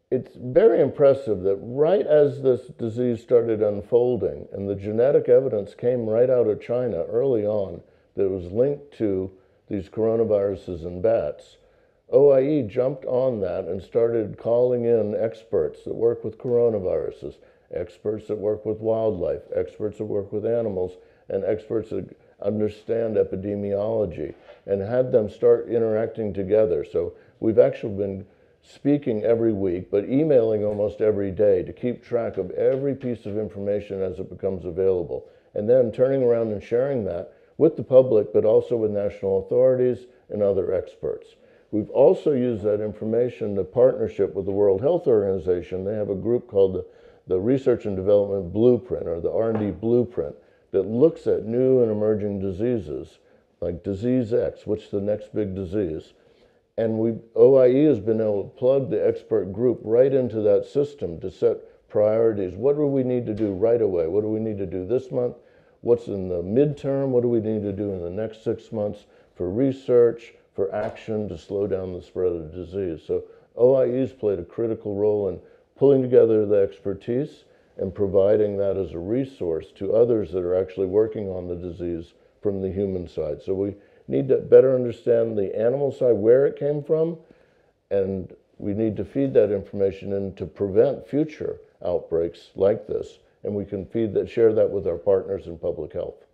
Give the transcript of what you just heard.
It's very impressive that right as this disease started unfolding, and the genetic evidence came right out of China early on that was linked to these coronaviruses in bats, OIE jumped on that and started calling in experts that work with coronaviruses, experts that work with wildlife, experts that work with animals, and experts that understand epidemiology, and had them start interacting together. So we've actually been speaking every week, but emailing almost every day to keep track of every piece of information as it becomes available, and then turning around and sharing that with the public, but also with national authorities and other experts. We've also used that information to partnership with the World Health Organization. They have a group called the Research and Development Blueprint, or the R&D Blueprint, that looks at new and emerging diseases, like disease X, which is the next big disease. And OIE has been able to plug the expert group right into that system to set priorities. What do we need to do right away? What do we need to do this month? What's in the midterm? What do we need to do in the next 6 months for research, for action to slow down the spread of the disease? So OIE has played a critical role in pulling together the expertise and providing that as a resource to others that are actually working on the disease from the human side. So we need to better understand the animal side, where it came from, and we need to feed that information in to prevent future outbreaks like this. And we can share that with our partners in public health.